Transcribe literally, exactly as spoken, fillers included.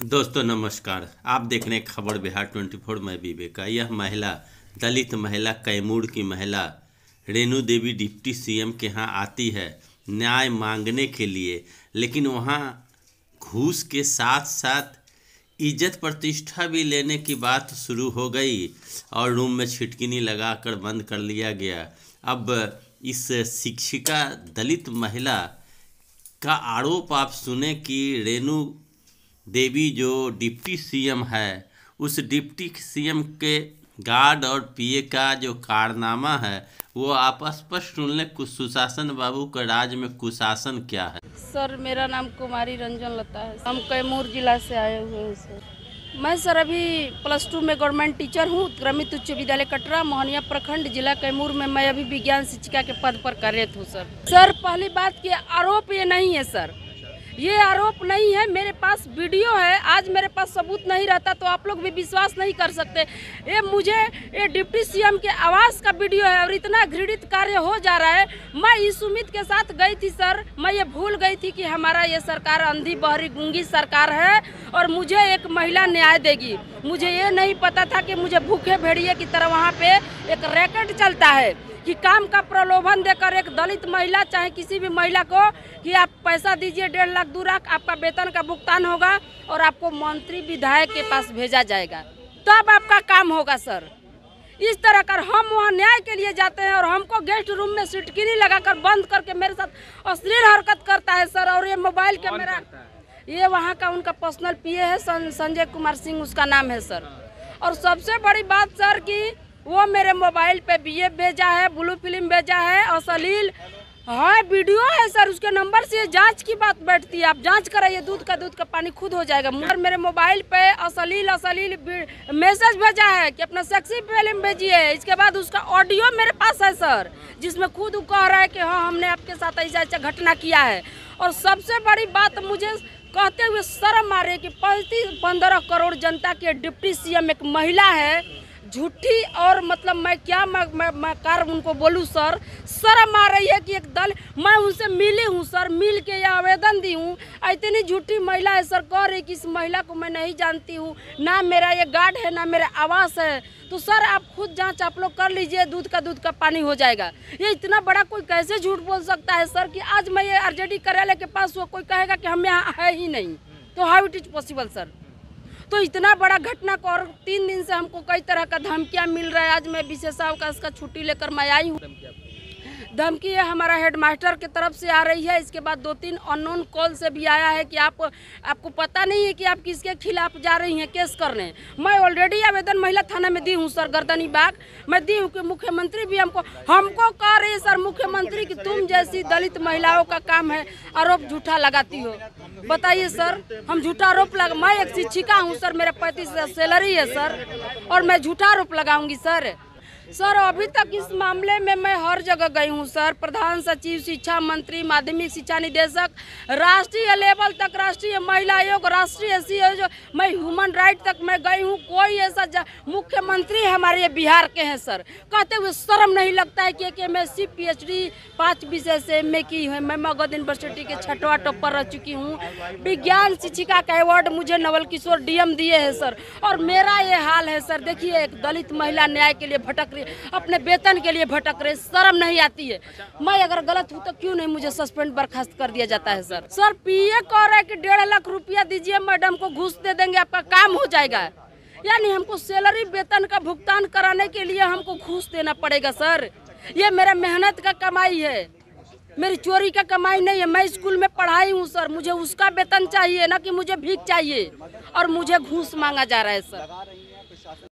दोस्तों नमस्कार। आप देख रहे हैं खबर बिहार ट्वेंटी फोर में विवेका। यह महिला दलित महिला कैमूर की महिला रेणु देवी डिप्टी सीएम के यहाँ आती है न्याय मांगने के लिए, लेकिन वहाँ घूस के साथ साथ इज्जत प्रतिष्ठा भी लेने की बात शुरू हो गई और रूम में छिटकिनी लगाकर बंद कर लिया गया। अब इस शिक्षिका दलित महिला का आरोप आप सुने कि रेणु देवी जो डिप्टी सीएम है, उस डिप्टी सीएम के गार्ड और पीए का जो कारनामा है वो आप स्पष्ट सुन लें। कुछ सुशासन बाबू का राज में कुशासन क्या है। सर मेरा नाम कुमारी रंजन लता है। हम कैमूर जिला से आए हुए हैं सर। मैं सर अभी प्लस टू में गवर्नमेंट टीचर हूँ, क्रमित उच्च विद्यालय कटरा, मोहनिया प्रखंड, जिला कैमूर में मैं अभी विज्ञान शिक्षिका के पद पर कार्यरत हूँ सर। सर पहली बात कि आरोप ये नहीं है सर, ये आरोप नहीं है। मेरे पास वीडियो है। आज मेरे पास सबूत नहीं रहता तो आप लोग भी विश्वास नहीं कर सकते। ये मुझे ये डिप्टी सीएम के आवास का वीडियो है और इतना घृणित कार्य हो जा रहा है। मैं इस उम्मीद के साथ गई थी सर, मैं ये भूल गई थी कि हमारा ये सरकार अंधी बहरी गूंगी सरकार है और मुझे एक महिला न्याय देगी। मुझे ये नहीं पता था कि मुझे भूखे भेड़िए की तरह वहाँ पे एक रैकेट चलता है कि काम का प्रलोभन देकर एक दलित महिला, चाहे किसी भी महिला को, कि आप पैसा दीजिए डेढ़ लाख दो लाख, आपका वेतन का भुगतान होगा और आपको मंत्री विधायक के पास भेजा जाएगा, तब तो आपका काम होगा सर। इस तरह कर हम वहाँ न्याय के लिए जाते हैं और हमको गेस्ट रूम में सिटकिनी लगाकर बंद करके मेरे साथ अश्लील हरकत करता है सर। और ये मोबाइल कैमरा, ये वहाँ का उनका पर्सनल पीए है, संजय कुमार सिंह उसका नाम है सर। और सबसे बड़ी बात सर कि वो मेरे मोबाइल पे बीए भेजा है, ब्लू फिल्म भेजा है, अश्लील है, वीडियो है सर। उसके नंबर से जांच की बात बैठती है, आप जांच कराइए, दूध का दूध का पानी खुद हो जाएगा। मगर मेरे मोबाइल पे अश्लील अश्लील मैसेज भेजा है कि अपना सेक्सी फिल्म भेजिए। इसके बाद उसका ऑडियो मेरे पास है सर, जिसमें खुद वो कह रहा है कि हाँ हमने आपके साथ ऐसा ऐसा घटना किया है। और सबसे बड़ी बात मुझे कहते हुए शर्म आ रही है कि पैंतीस पंद्रह करोड़ जनता के डिप्टी सीएम एक महिला है, झूठी। और मतलब मैं क्या मैं, मैं, मैं कार उनको बोलूँ सर, शर्म आ रही है कि एक दल, मैं उनसे मिली हूँ सर, मिल के यह आवेदन दी हूँ। इतनी झूठी महिला है सर, कह रही कि इस महिला को मैं नहीं जानती हूँ, ना मेरा ये गार्ड है ना मेरा आवास है। तो सर आप खुद जांच आप लोग कर लीजिए, दूध का दूध का पानी हो जाएगा। ये इतना बड़ा कोई कैसे झूठ बोल सकता है सर कि आज मैं ये आरजेडी कार्यालय के पास हुआ, कोई कहेगा कि हम यहाँ है ही नहीं, तो how it is possible sir. तो इतना बड़ा घटना को, और तीन दिन से हमको कई तरह का धमकियां मिल रहा है। आज मैं विशेषावकाश का छुट्टी लेकर मैं आई हूँ। धमकी है हमारा हेडमास्टर की तरफ से आ रही है। इसके बाद दो तीन अननोन कॉल से भी आया है कि आप आपको पता नहीं है कि आप किसके खिलाफ जा रही हैं केस करने। मैं ऑलरेडी आवेदन महिला थाना में दी हूँ सर, गर्दनी बाग मैं दी हूँ कि मुख्यमंत्री भी हमको हमको कह रही है सर मुख्यमंत्री कि तुम जैसी दलित महिलाओं का काम है आरोप झूठा लगाती हो। बताइए सर, हम झूठा आरोप लगा, मैं एक शिक्षिका हूँ सर, मेरा पैंतीस सैलरी है सर और मैं झूठा आरोप लगाऊंगी सर। सर अभी तक इस मामले में मैं हर जगह गई हूँ सर, प्रधान सचिव, शिक्षा मंत्री, माध्यमिक शिक्षा निदेशक, राष्ट्रीय लेवल तक, राष्ट्रीय महिला आयोग, राष्ट्रीय एससी आयोग, मैं ह्यूमन राइट तक मैं गई हूँ। कोई ऐसा, मुख्यमंत्री हमारे बिहार के हैं सर, कहते हुए शर्म नहीं लगता है कि एक M S C P H D पाँच विषय से एम ए की है। मैं मगध यूनिवर्सिटी के छठवा टॉपर रह चुकी हूँ। विज्ञान शिक्षिका का अवार्ड मुझे नवल किशोर डी एम दिए हैं सर। और मेरा ये हाल है सर, देखिए एक दलित महिला न्याय के लिए भटक, अपने वेतन के लिए भटक रहे, शर्म नहीं आती है। मैं अगर गलत हूँ तो क्यों नहीं मुझे सस्पेंड बर्खास्त कर दिया जाता है सर। सर पीए कह रहा है कि डेढ़ लाख रुपया दीजिए, मैडम को घूस दे देंगे आपका काम हो जाएगा। यानी हमको सैलरी वेतन का भुगतान कराने के लिए हमको घूस देना पड़ेगा सर। ये मेरा मेहनत का कमाई है, मेरी चोरी का कमाई नहीं है। मैं स्कूल में पढ़ाई हूँ सर, मुझे उसका वेतन चाहिए, ना कि मुझे भीख चाहिए और मुझे घूस मांगा जा रहा है सर।